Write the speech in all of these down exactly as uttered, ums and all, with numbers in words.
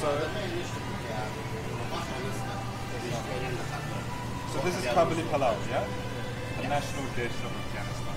So, so this is Kabuli Palau, yeah? A national dish of Afghanistan.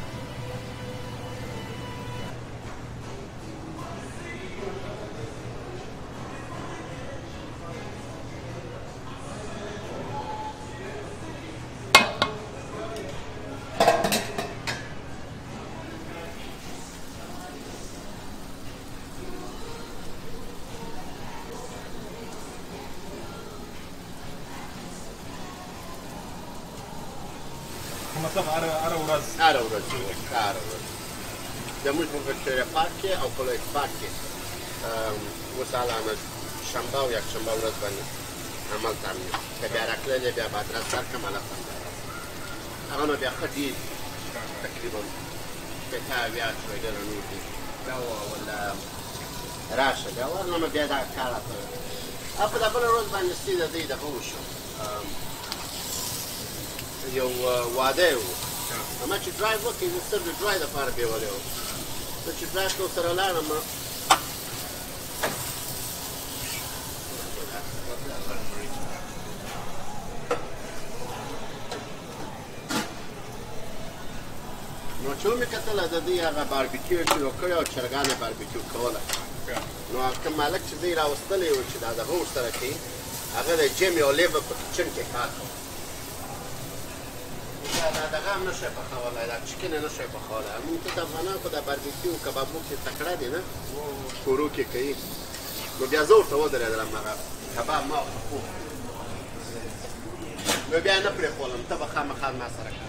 مطلب are are ورځ are ورځ are ورځ د موږ په وکټوریا پارک کې او په لوی پارک کې وسالانه شنبه او یک شنبه ورځ باندې عمل تامین که بیا راکړلې بیا به ادرس درکړم هلته هغه نو بیا ښه ډېر تقریبا شپېته اویا شوی ډېره نور دي بیا ولا راشه بیا ورنه بیا دا کار او په دا بله ورځ باندې ستې د دوی دغه وشو یو واده و اما چې ډرایو وکړې زه صرف د ډرایو دپاره بېولې وم زه چې ډرایو ته ورسره لاړم نو چې ومې کتله د دوی هغه باربیکیو یې شروع کړې او چرګان یې باربیکیو کوله نو کوم مالک چې دوی راوستلی و چې دا دغه ورسره کوي هغه د جیم یو لیبر په کچن کې کار کوي دا دغه هم نشی پخولی دا چکن یې نشی پخولی مونږ ته د افغانانو خو دا باربیکیو کبابو کې تکړه دي نه کورو کې کوي نو بیا زه ورته ودرېدلم هغه کباب ما خو نو بیا یې نه پرېښولم ته به خامخا ما سره کوه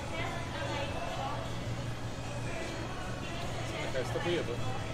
Está quieto.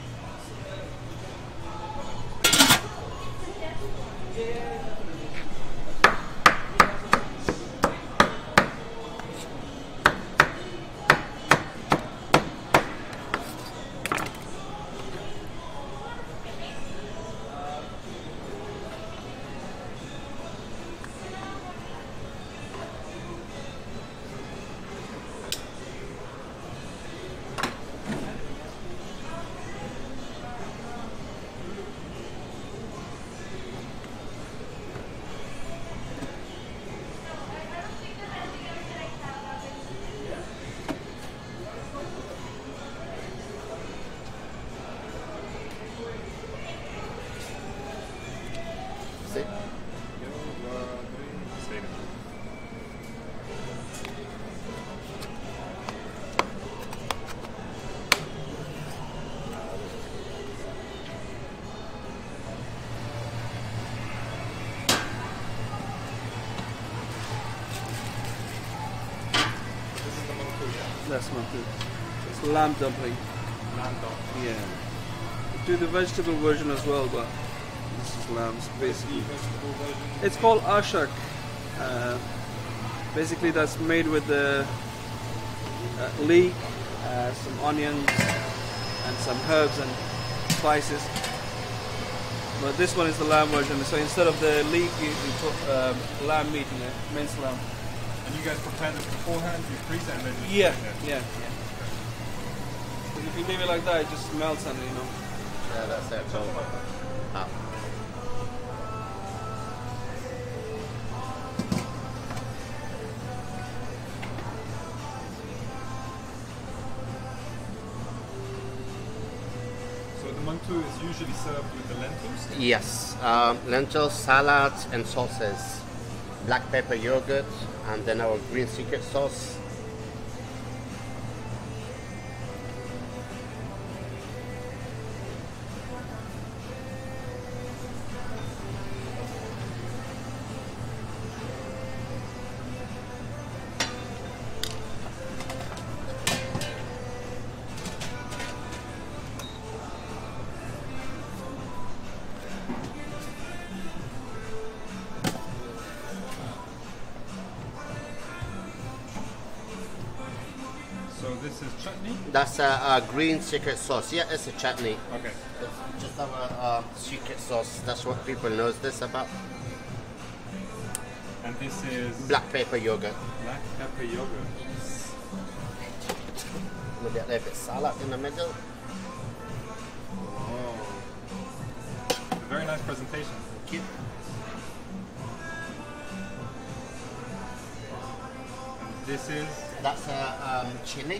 That's not good. It's lamb dumpling. Lamb dumpling. Yeah. Do the vegetable version as well, but this is lamb's basically. Vegetable version. It's called ashak. Uh, basically, that's made with the uh, leek, uh, some onions, and some herbs and spices. But this one is the lamb version. So instead of the leek, you, you put uh, lamb meat in it, minced lamb. And you guys prepare this beforehand, you freeze it and then just Yeah, put it in yeah, yeah. Because if you leave it like that, it just melts and you know. Yeah, that's it. So, ah. So the mantou is usually served with the lentils? Yes, um, lentils, salads, and sauces. Black pepper yogurt, and then our green secret sauce. So this is chutney? That's a, a green secret sauce. Yeah, it's a chutney. Okay. It's just our uh, secret sauce. That's what people knows this about. And this is Black pepper yogurt. black pepper yogurt. Maybe a little bit salad in the middle. Oh. Very nice nice presentation. Thank you. This is That's a um, chili.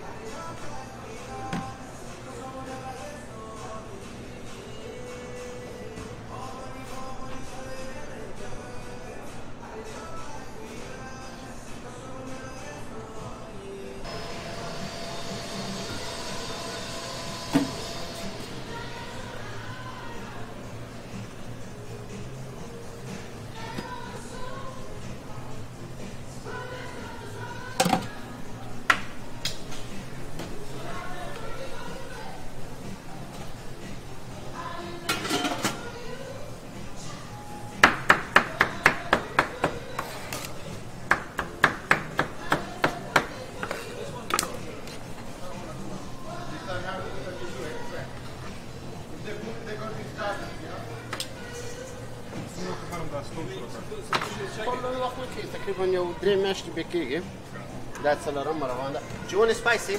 تقريبا يو دري ماشي بكيجي. That's a lot of maravanda. Do you want it spicy?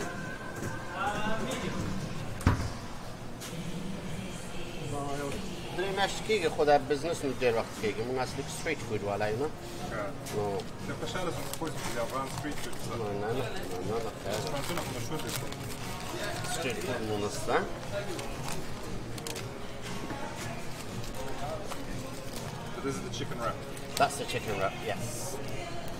دري ماشي كيجي خذها بزنس ندير وقت كيجي مناسبك ستريت فود ولا هنا. No. Le pesciare sono supposti to be around street food. So No, no, no, no, no, no. sono conosciuti. Street food non sta. So this is the chicken wrap. That's the chicken wrap, yes.